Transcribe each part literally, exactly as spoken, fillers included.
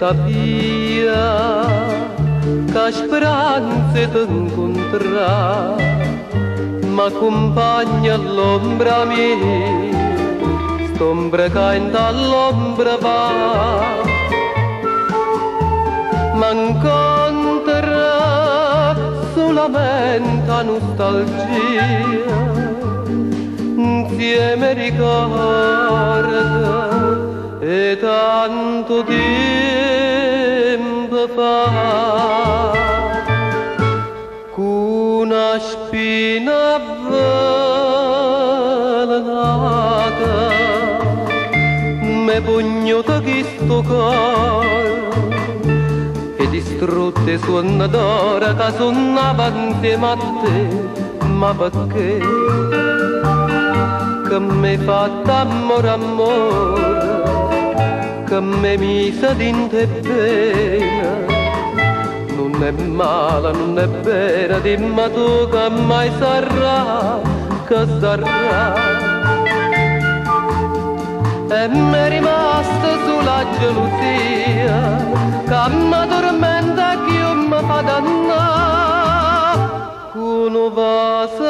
sabia che speranze t'incontrare, m'accompagna all'ombra mia, st'ombra che all'ombra va, m'incontra solamente a nostalgia, insieme ricorda e tanto tempo fa, con una spina avvelenata me pugnuta chi sto cuore e distrutte suonadora che suonava insieme a te, ma perché? Che mi hai fatto amore, amore, che mi mise dinte bene, non è male, non è vera, dimmi tu che mai sarà, che sarà. E mi è rimasta sulla gelosia, che mi tormenta che io mi fa dannare, con un vaso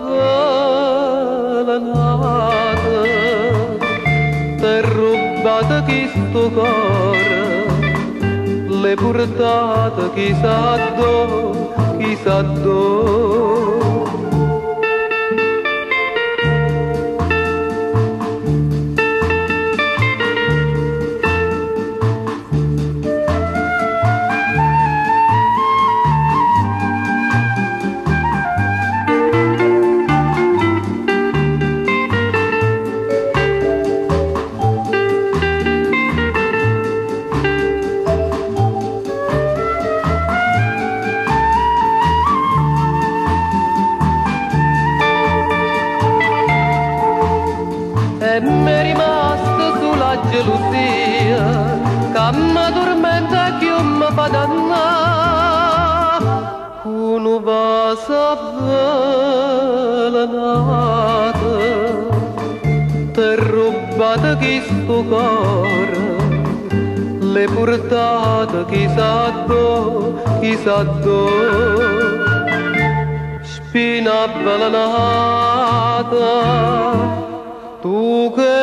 avvelenato, per rubata chi sto cuore, le portate chissà dove, chissà dove. E mi è rimasta sulla gelosia che mi tormenta che io mi fa dannare, con un vaso avvelenato, te rubata chi sto cuore, le portate chissà dove, chissà dove, spina avvelenata, tu che